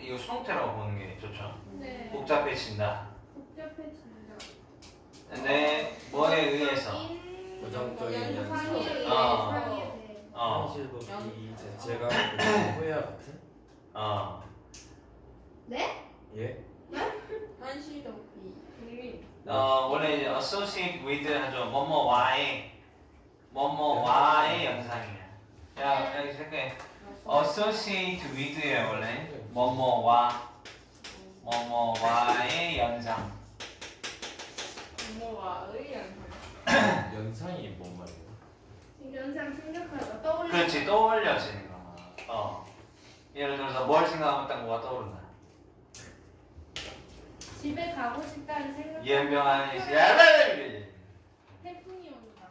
이거 수동태라고 보는 게 좋죠. 네. 복잡해진다. 복잡해진다. 근데 뭐에 의해서? 부정적인 연상. 현실도비 자체가 후회와 같은? 네? 예? 한시도비. 원래 이제 associate with 하죠. 뭐뭐와의 연상이야. 야, 여기 생각해. associate with야 원래 뭐뭐와의 연상. 뭐와의 연상. 연상이 뭔 말이에요? 연상 생각하다 떠올려. 그렇지, 떠올려지는 거. 예를 들어서 뭘 생각하면 딱 뭐가 떠오른다. 집에 가고 싶다는 생각. 연병하는 태풍이 온다.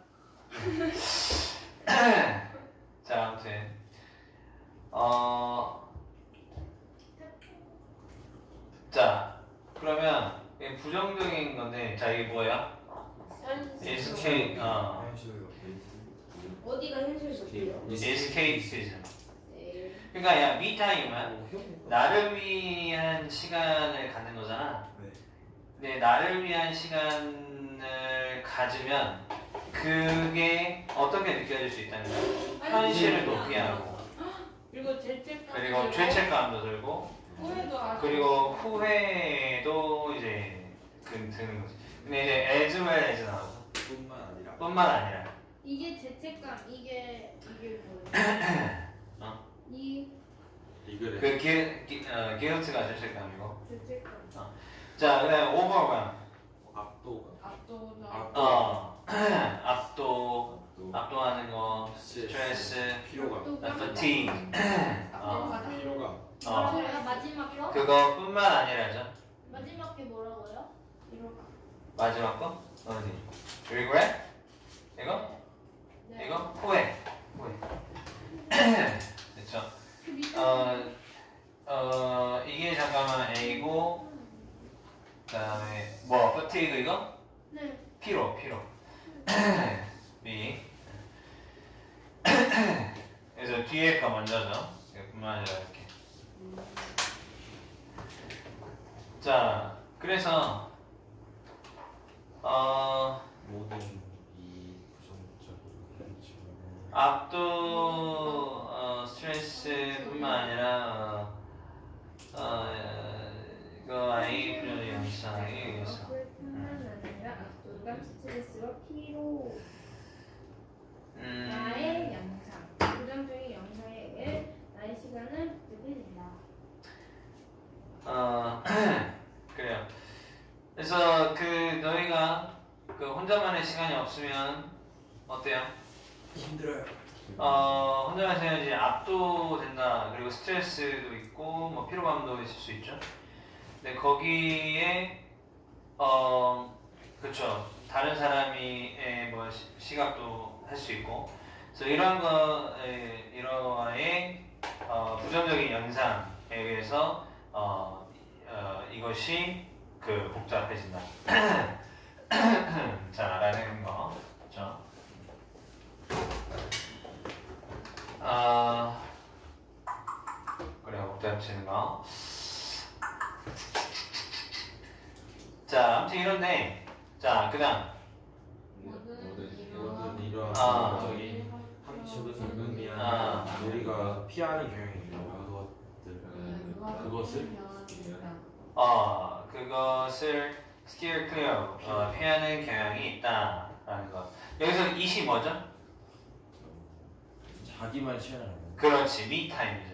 자, 아무튼 자, 그러면 이게 부정적인 건데, 자, 이게 뭐야? escape, 어디가 현실적이에요? escapism. 네. 그러니까 야, me-time은 나를 위한 시간을 갖는 거잖아. 근데 나를 위한 시간을 가지면 그게 어떻게 느껴질 수 있다는 거야? 현실을 도피하고, 그리고 죄책감. 그리고 죄책감도 들고, 후회도 하고. 그리고 후회도 이제 드는 거지. 근데 이제 as well as 나오고 뿐만 아니라 이게 죄책감. 이게 뭐예요? 그 guilt가 죄책감이고. 죄책감. 자, 그다음에 overwhelm. 압도하는 거, 스트레스, fatigue. 마지막 거? 그거뿐만 아니라죠. 마지막 게 뭐라고요? 마지막 거? 어디? regret? 이거? 네. 이거? 후회. 그쵸? 이게 잠깐만 A고, 그 다음에 뭐? fatigue 이거? 네. 피로. B. 그래서 뒤에 거 먼저죠. 뿐만 아니라 이렇게. 자, 그래서 모든 이 부정적인 압도 스트레스뿐만 아니라 이거 아이 필요의 영상에 의해서 뿐만 아니라 압도감, 스트레스와 피로. 나의 영상. 부정적인 영상에 의해 나의 시간을 부족해진다. 그래요. 그래서 그 너희가 그 혼자만의 시간이 없으면 어때요? 힘들어요. 혼자만의 시간이 이제 압도된다. 그리고 스트레스도 있고 뭐 피로감도 있을 수 있죠. 근데 거기에 그렇죠. 다른 사람의 뭐 시각도 할 수 있고. 그래서 이러한 부정적인 연상에 의해서 이것이 그 복잡해진다. 자, 라는 거. 그렇죠? 그래요. 복잡해지는 거. 자, 아무튼 이런데, 자, 그 다음. 모든 이러한 부정적인 함축을 설명한 우리가 피하는 경향이 있는 그것을 steer clear, 피하는 경향이 있다라는 거. 여기서 it이 뭐죠? 자기만 시간을 그렇지, me time이죠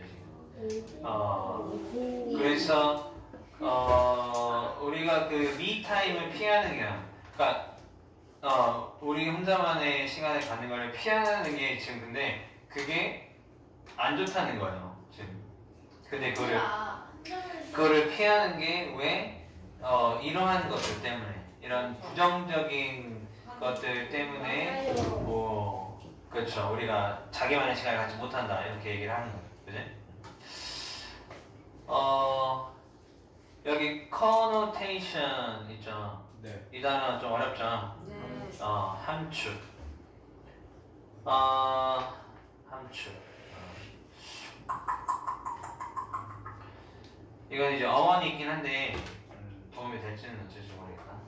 지금. 그래서 우리가 그 me time을 피하는 경향, 그러니까 우리 혼자만의 시간을 갖는 걸 피하는 게 지금 근데 그게 안 좋다는 거예요 지금. 근데 그거를 피하는 게 왜? 이러한 것들 때문에, 이런 부정적인 것들 때문에 뭐 그렇죠. 우리가 자기만의 시간을 갖지 못한다 이렇게 얘기를 하는 거예요. 그지? 여기 connotation 있죠. 네. 이 단어 좀 어렵죠. 네. 함축. 함축. 이건 이제 어원이긴 한데 도움이 될지는 어쩔지 모르겠다.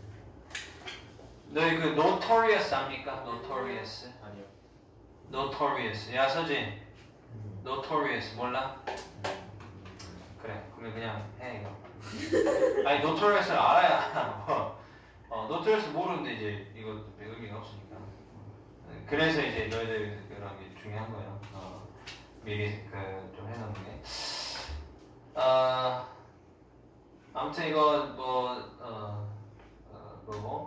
너희 그 notorious 압니까? notorious? 아니요. notorious. 야 서진, notorious 몰라? 그래, 그러면 그냥 해 이거. 아니 notorious를 알아야 notorious 모르는데 이제 이거 의미가 없으니까. 그래서 이제 너희들 그런 게 중요한 거예요. 미리 그 좀 해놓는 게. 아무튼 이거 그거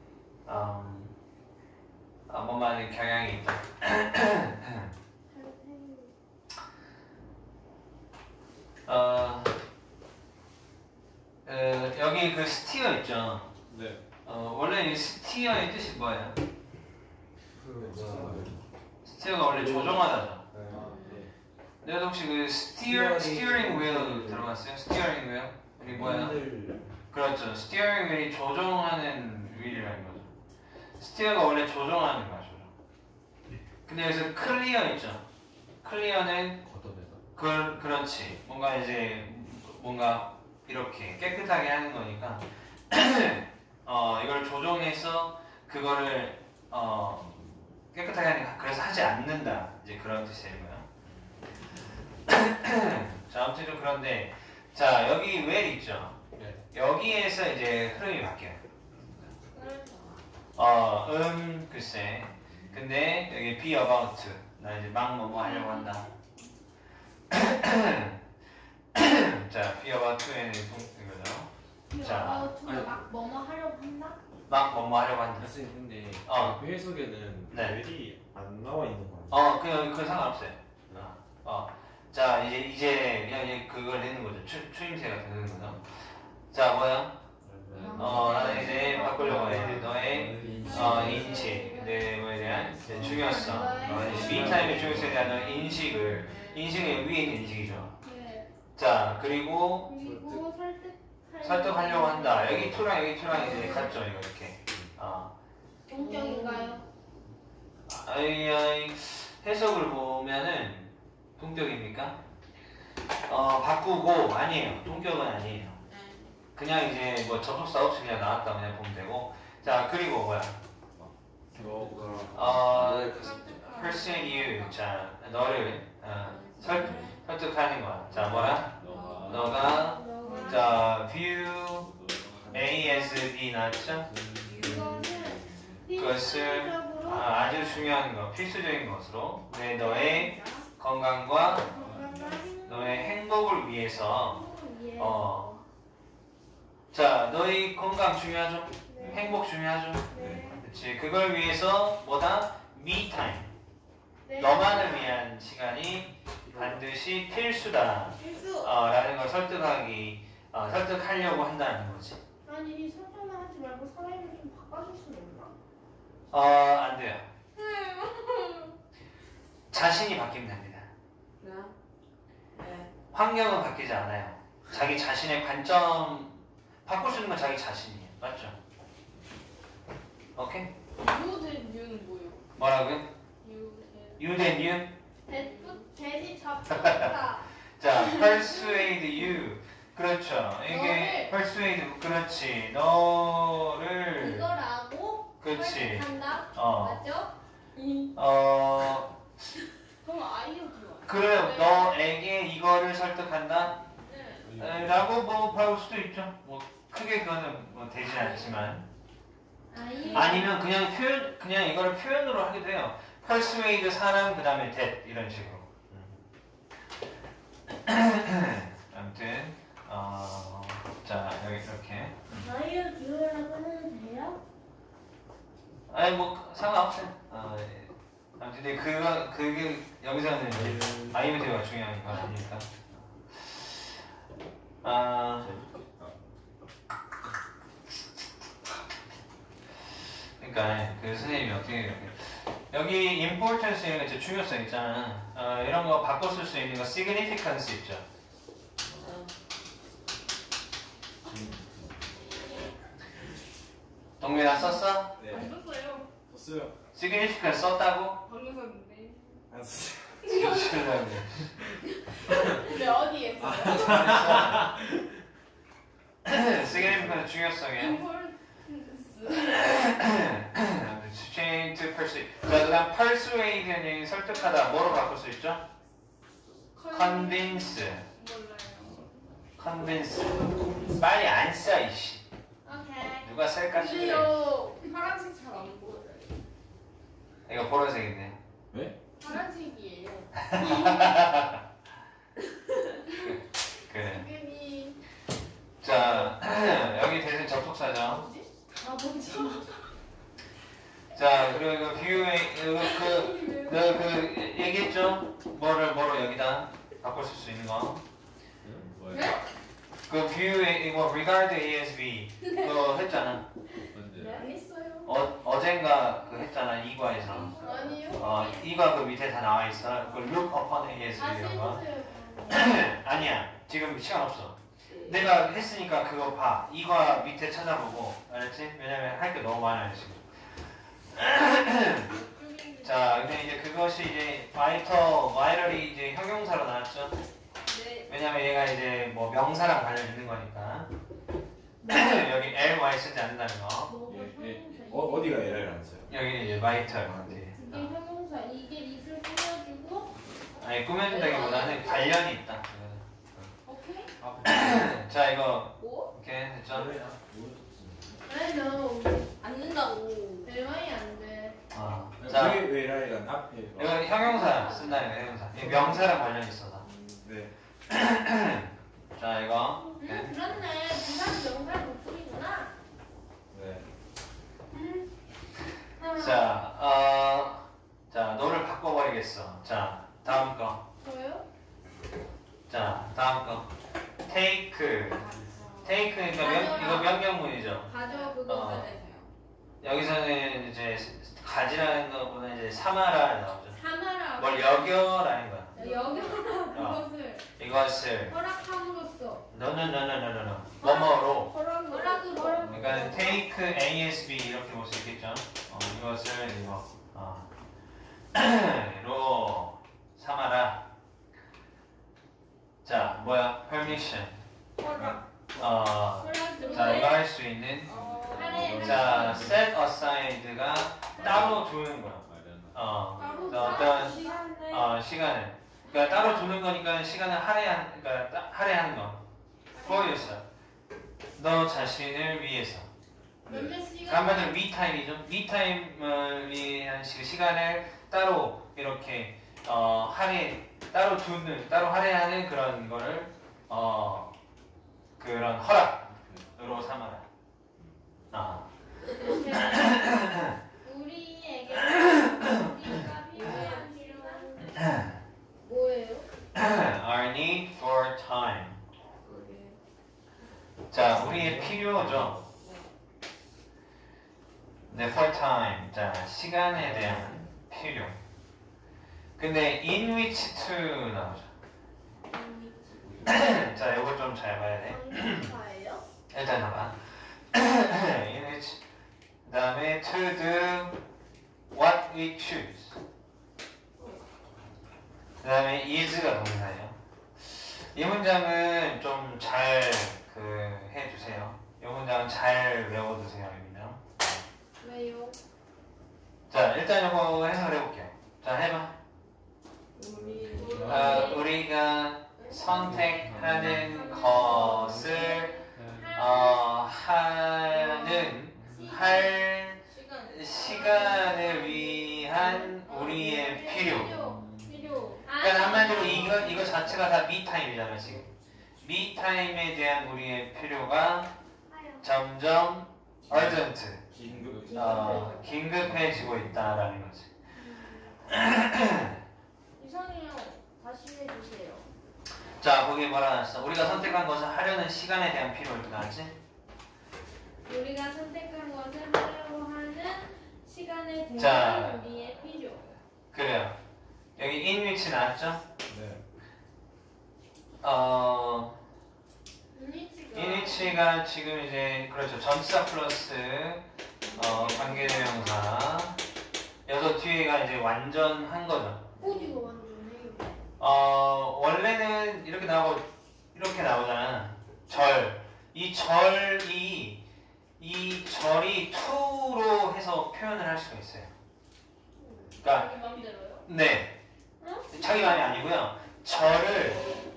뭐만 경향이 있다. 여기 그 스티어 있죠. 네. 원래 이 스티어의 뜻이 뭐예요? 그 스티어가 원래 조종하다죠. 네. 내가 혹시 그 스티어링 휠 들어봤어요? 스티어링 휠? 이게 뭐예요? 그렇죠. 스티어링 휠이 조종하는 휠이라는 거죠. 스티어가 원래 조종하는 거야, 조종. 근데 여기서 클리어 있죠. 클리어는 걷어내다. 그렇지. 뭔가 이렇게 깨끗하게 하는 거니까 이걸 조종해서 그거를 깨끗하게 하니까 그래서 하지 않는다. 이제 그런 뜻이에요. 자, 아무튼 좀 그런데 자 여기 왜 있죠? 네. 여기에서 이제 흐름이 바뀌어요. 글쎄. 근데 여기 be about 나 이제 막 뭐뭐 하려고 한다. 자, be about에는 이거죠. 자, 막 뭐뭐 하려고 한다? 막 뭐뭐 하려고 한다. 선생님 근데 어. 그 해석에는 네. 웰이 안 나와 있는 거 아니에요? 그 상관없어요. 자, 이제 그냥 그걸 내는 거죠. 추임새가 되는 거죠. 자, 뭐야? 나는 이제 바꾸려고 해. 너의 인식, 내 뭐에 대한 중요성, 미타임의 중요성에 대한 너의 인식의 위에 있는 인식이죠. 네. 자, 그리고 그리고 설득하려고 한다. 여기 투랑 이제 같죠, 이거 이렇게. 동격인가요? 해석을 보면은 동격입니까? 바꾸고 아니에요. 동격은 아니에요. 그냥 이제 뭐 접속사 없이 그냥 나왔다 그냥 보면 되고. 자, 그리고 뭐야? persuade you. 자, 너를 설득하는 거야. 자, 뭐라? 너가 자, view A as B 나왔죠? 그것을 아주 중요한 거, 필수적인 것으로 너의 건강과 너의 행복을 위해서 자, 너의 건강 중요하죠? 행복 중요하죠? 그렇지. 그걸 위해서 뭐다? me time. 너만을 위한 시간이 반드시 필수다. 라는 걸 설득하려고 한다는 거지. 아니 설정만 하지 말고 사람을 좀 바꿔줄 수 있나? 안 돼요. 자신이 바뀌면 됩니다. 환경은 바뀌지 않아요. 자기 자신의 관점 바꿀 수 있는 건 자기 자신이에요. 맞죠? 오케이? 유는 뭐요? 뭐라고요? You then you? 대지 잡혔다. 자, persuade you. 그렇죠. 이게 persuade, 그렇지. 너를 이거라고 그렇지. 설득한다. 맞죠? 그럼 아이오죠. 그래, 너에게 이거를 설득한다. 네. 라고 뭐 배울 수도 있죠. 뭐 크게 그거는 뭐 되진 않지만. 아니면 그냥 이거를 표현으로 하기도 해요. persuade 사람 그다음에 that 이런 식으로. 아무튼 자 여기 이렇게. 아이오 듀오라고 해도 돼요? 아니 뭐 상관없어요. 아무튼 근데 그게 여기서는 이제 아이오디오가 중요한 거 아니니까. 그러니까 그 선생님이 어떻게 여기 importance 이런 거 중요성 있잖아. 이런 거 바꿔 쓸 수 있는 거 significance 있죠. 동민아 썼어? 네. 안 썼어요. 썼어요. significance 썼다고? 방금 썼는데. 안 썼어요. 진실하네. 근데 어디에 써? significant 중요성이야. importance. change to persuade. 자, 그다음 persuade는 설득하다. 뭐로 바꿀 수 있죠? convince. 몰라요. convince. 빨리 안 써, 이씨. 오케이. 누가 쓸까 싶네. 근데요 파란색 잘 안 보여요. 이거 보라색인데. 왜? 파란색이에요. 그래. 지금이 자, 여기 대신 접속사죠. 뭐지? 아 뭐지? 자, 그리고 이거 뷰에 그 얘기했죠? 뭐로 여기다 바꿀 수 있는 거. 응? 뭐야? 네? 그 뷰에 이거 regard ASB 그거 했잖아. 언제? 네? 안 했어요. 어젠가 그 했잖아 이과에서. 아니요. 이과 그 밑에 다 나와 있어. 그 look upon ASB 다시 이런 거. 해주세요. 아니야. 지금 시간 없어. 내가 했으니까 그거 봐. 이과 밑에 찾아보고 알았지? 왜냐면 할 게 너무 많아요 지금. 자, 근데 이제 그것이 이제 바이럴이 이제 형용사로 나왔죠. 네. 왜냐면 얘가 이제 뭐 명사랑 관련 있는 거니까. 여기 ly 쓰지 않는다는 거. 어디가 LR 안 써요? 여기 이제 바이털 어디? 이게 형용사 이게 입을 꾸며주고 아니 꾸며준다기보다는 관련이 있다. 오케이? 자 이거 오? 이렇게 됐죠? I know. 안 된다고. 대화이 안 돼. 자 왜 LR이란 앞에? 이거 형용사 쓴다는 거 형용사. 이 명사랑 관련 있어서. 네. 자 이거. 그렇네. 부산 명사 목소리구나. 네. 자 너를 바꿔버리겠어. 자 다음 거. 저요? 자 다음 거. take. take니까 이거 명령문이죠. 가져 그거 써내세요. 여기서는 이제 가지라는 것보다 이제 삼아라 나오죠. 삼아라. 뭘 여겨라는 거야. 여겨라 그것을 이것을 허락함으로써. no. 뭐뭐로. 허락으로. 그러니까 take ASB 이렇게 볼 수 있겠죠. 이것을 이거 로 삼아라. 자 뭐야? permission. 허락. 자 이거 할 수 있는. 자 set aside가 따로 두는 거야. 어떤 시간을. 그러니까 따로 두는 거니까 시간을 할애하는 거. for yourself. 너 자신을 위해서. 몇몇 시간. 그 한마디로 미타임이죠. 미타임을 위한 시간을 따로 이렇게 따로 할애하는 그런 거를 그런 허락으로 삼아라. 우리에게 우리가 필요한 시간 뭐예요? Our need for time. 자, 우리의 필요죠. 네, for time. 자, 시간에 대한 필요. 근데 in which to 나오죠. 자, 이거 좀 잘 봐야 돼. 정답이에요? 일단 봐봐. in which. 그 다음에 to do what we choose. 그 다음에 is가 동사예요. 이 문장은 좀 잘 해주세요. 이 문장은 잘 외워두세요. 이 문장. 왜요? 자, 일단 이거 해석을 해볼게요. 자, 해봐. 우리가 선택하는 것을 할 시간을 위한 우리의 필요. 그러니까 한마디로 이거 자체가 다 미타임이잖아 지금. 미타임에 대한 우리의 필요가 점점 urgent, 긴급해지고 있다라는 거지. 이상해요. 다시 해주세요. 자, 거기 뭐라 나왔어? 우리가 선택한 것을 하려는 시간에 대한 필요 이렇게 나왔지? 우리가 선택한 것을 하려고 하는 시간에 대한 자. 우리의 필요. 그래요. 여기 in which 나왔죠? 네. in which가 지금 이제 그렇죠. 전치사 플러스 관계대명사. 여기서 뒤에가 이제 완전한 거죠. 어디가 완전해? 원래는 이렇게 나오고 이렇게 나오잖아. 절. 이 절이 to로 해서 표현을 할 수가 있어요. 그러니까 자기 맘대로요? 네. 응? 자기 말이 아니고요. 절을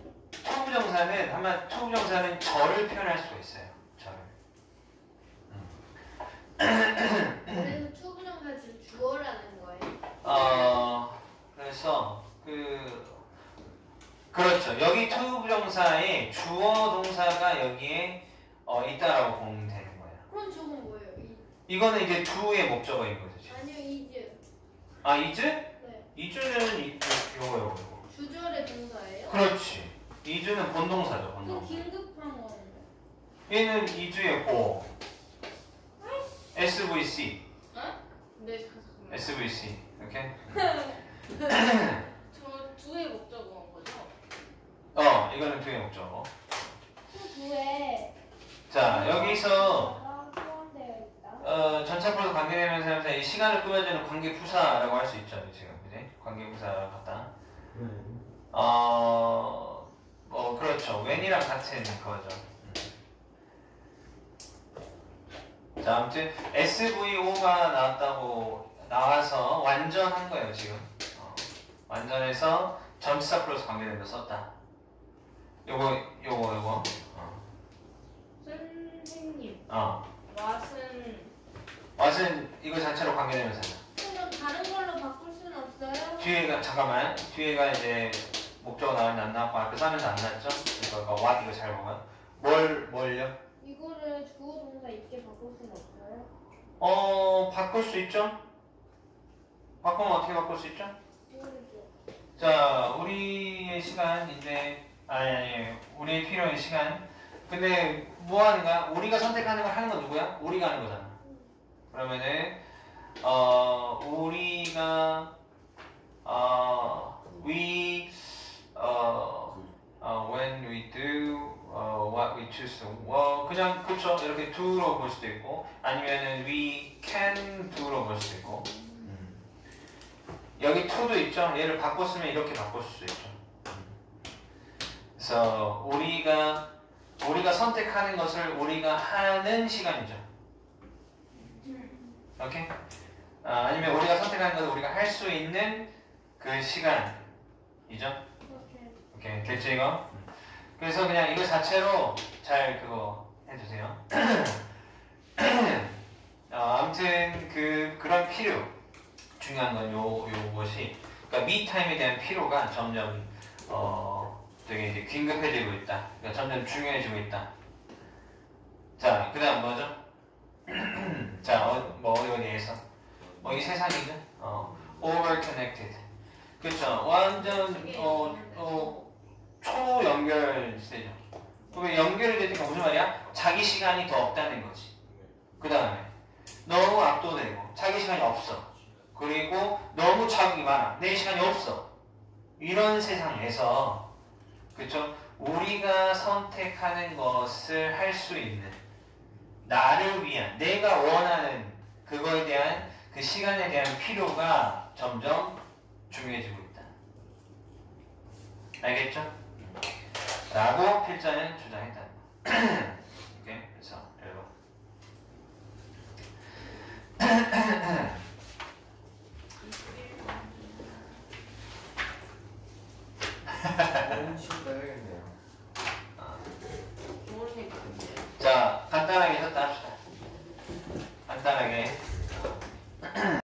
투부정사는 절을 표현할 수가 있어요. 절을. 그래서 투부정사 지금 주어라는 거예요? 그래서 그렇죠. 여기 투부정사에 주어 동사가 여기에 있다라고 보면 되는 거예요. 그럼 저건 뭐예요? 이거는 이제 do의 목적어인 거죠. 지금. 아니요, 이제. 아, 이즈? 네. 이즈는 요거요. 주절의 동사예요? 그렇지. 이즈는 본동사죠. 그 본동사. 긴급한 거는? 얘는 이즈의 고. SVC. 어? 네, 잠깐만. SVC. 오케이? 저 두의 목적어인 거죠? 이거는 do의 목적어. 두에 자, 여기서 포함되어 있다. 전차포로 관계되면서 하면서 이 시간을 꾸며주는 관계부사라고 할 수 있죠. 지금. 그지? 관계부사 같다. 그렇죠. when이랑 같은 그거죠. 자, 아무튼 SVO가 나와서 완전한 거예요, 지금. 완전해서 전치사 플러스 관계된 거 썼다. 요거. 선생님, 왓은 이거 자체로 관계되면서. 그럼 다른 걸로 바꿀 수는 없어요? 뒤에가 이제 목적어 나왔는데 안 나왔고 앞에 싸면서 안 나왔죠? 이거 what 이거 잘 보면 뭘요? 이거를 주어 동사 있게 바꿀 수는 없어요? 바꿀 수 있죠? 바꾸면 어떻게 바꿀 수 있죠? 모르죠. 자, 우리의 시간 이제 우리의 필요한 시간. 근데 뭐 하는 거야? 우리가 선택하는 걸 하는 건 누구야? 우리가 하는 거잖아. 그러면은 우리가 when we do what we choose to 그냥 그쵸 이렇게 do로 볼 수도 있고 아니면은 we can do로 볼 수도 있고 여기 to도 있죠. 얘를 바꿨으면 이렇게 바꿀 수도 있죠. 그래서 우리가 선택하는 것을 우리가 하는 시간이죠. 오케이? 아니면 우리가 선택하는 것을 우리가 할 수 있는 그 시간이죠. 오케이, 됐죠 이거? 그래서 그냥 이거 자체로 잘 그거 해주세요. 아무튼 그런 필요 중요한 건 요것이 그러니까 미타임에 대한 필요가 점점 되게 이제 긴급해지고 있다. 그러니까 점점 중요해지고 있다. 자, 그다음 뭐죠? 자, 어디에서? 이 세상이죠? over connected. 그렇죠. 완전 초연결 시대죠. 그러면 연결이 되니까 무슨 말이야? 자기 시간이 더 없다는 거지. 그 다음에 너무 압도되고 자기 시간이 없어. 그리고 너무 자극이 많아. 내 시간이 없어. 이런 세상에서 그렇죠? 우리가 선택하는 것을 할 수 있는 나를 위한 내가 원하는 그거에 대한 그 시간에 대한 필요가 점점 중요해지고 있다. 알겠죠? 라고 필자는 주장했다. 오케이? 그래서 여러분 자, 간단하게 했다 합시다. 간단하게